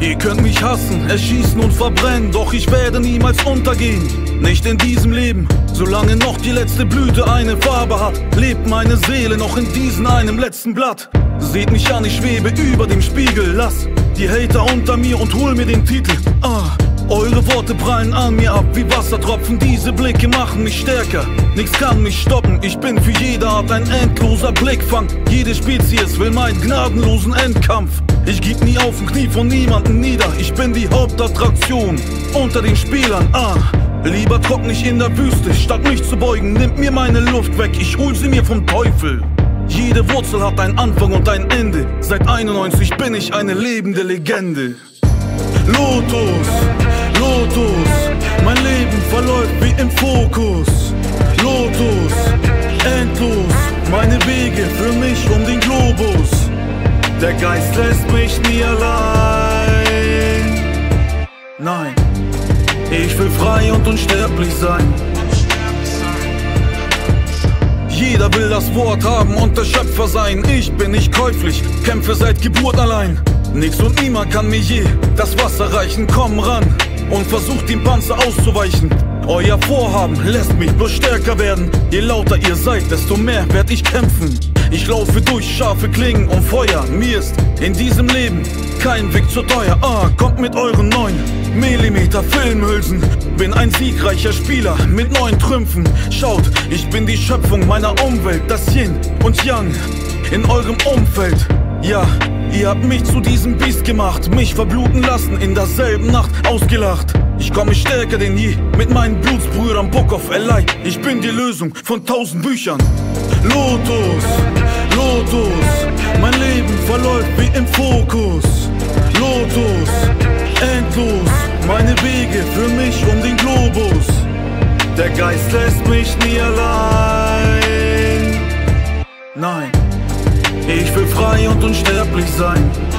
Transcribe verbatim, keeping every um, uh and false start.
Ihr könnt mich hassen, erschießen und verbrennen, doch ich werde niemals untergehen. Nicht in diesem Leben, solange noch die letzte Blüte eine Farbe hat, lebt meine Seele noch in diesem einem letzten Blatt. Seht mich an, ich schwebe über dem Spiegel, lass die Hater unter mir und hol mir den Titel. Ah, eure Worte prallen an mir ab wie Wassertropfen, diese Blicke machen mich stärker. Nix kann mich stoppen, ich bin für jede Art ein endloser Blickfang. Jede Spezies will meinen gnadenlosen Endkampf. Ich geb nie auf und knie von niemanden nieder, ich bin die Hauptattraktion unter den Spielern. Ah, lieber trocken ich in der Wüste, statt mich zu beugen, nimmt mir meine Luft weg, ich hol sie mir vom Teufel. Jede Wurzel hat einen Anfang und ein Ende, seit einundneunzig bin ich eine lebende Legende. Lotus, Lotus, mein Leben verläuft wie im Fokus. Lotus, endlos, meine Wege für mich um den Globus. Der Geist lässt mich nie allein. Nein, ich will frei und unsterblich sein. Jeder will das Wort haben und der Schöpfer sein. Ich bin nicht käuflich, kämpfe seit Geburt allein. Nix und niemand kann mir je das Wasser reichen. Komm ran und versucht dem Panzer auszuweichen. Euer Vorhaben lässt mich bloß stärker werden. Je lauter ihr seid, desto mehr werd ich kämpfen. Ich laufe durch scharfe Klingen und Feuer. Mir ist in diesem Leben kein Weg zu teuer. Ah, kommt mit euren neun Millimeter Filmhülsen. Bin ein siegreicher Spieler mit neuen Trümpfen. Schaut, ich bin die Schöpfung meiner Umwelt, das Yin und Yang in eurem Umfeld. Ja, ihr habt mich zu diesem Biest gemacht, mich verbluten lassen, in derselben Nacht ausgelacht. Ich komme stärker denn je mit meinen Blutsbrüdern Bock auf L I. Ich bin die Lösung von tausend Büchern. Lotus, Lotus, mein Leben verläuft wie im Fokus. Lotus, endlos, meine Wege für mich um den Globus. Der Geist lässt mich nie allein. Nein, ich will frei und unsterblich sein.